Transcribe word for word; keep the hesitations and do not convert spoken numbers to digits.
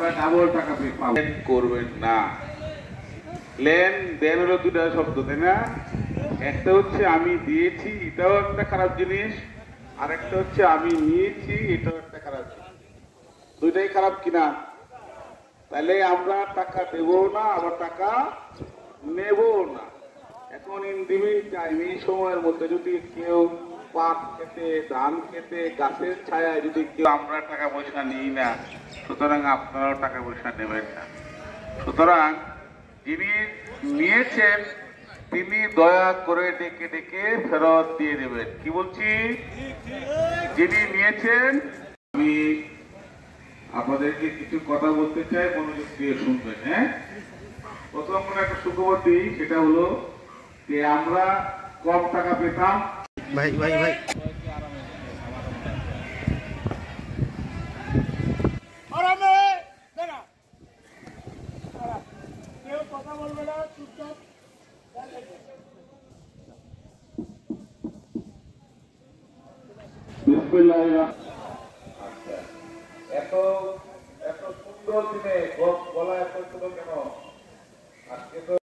আমরা ডাবল টাকা পাবো করবেন না। লেন দেন হলো দুটা শব্দ, তাই না? একটা হচ্ছে আমি দিয়েছি, এটাও একটা খারাপ জিনিস, আর একটা হচ্ছে আমি নিয়েছি, এটাও একটা খারাপ জিনিস। দুইটাই খারাপ কিনা? তাহলে আমরা টাকা দেবো না, আবার টাকা নেবো না। এখন ইন ডিভিড টাইম, এই সময়ের মধ্যে যদি কেউ পাট খেতে, ধান খেতে, গাছের ছায়ায় যদি কেউ আমরা টাকা পয়সা নিই না, সুতরাং আপনারাও টাকা পয়সা নেবেন না। সুতরাং যিনি নিয়েছেন তিনি দয়া করে ডেকে ডেকে ফেরত দিয়ে দেবেন। কি বলছি? যিনি নিয়েছেন, আমি আপনাদেরকে কিছু কথা বলতে চাই, মনোযোগ দিয়ে শুনবেন। হ্যাঁ, প্রথম কোনো একটা সুখবর দিই, সেটা হলো যে আমরা কম টাকা পেতাম। ভাই ভাই ভাই কথা বলবে না, চুপচাপ এত এত সুন্দর দিনে গলা এত ছিল কেন? আজকে তো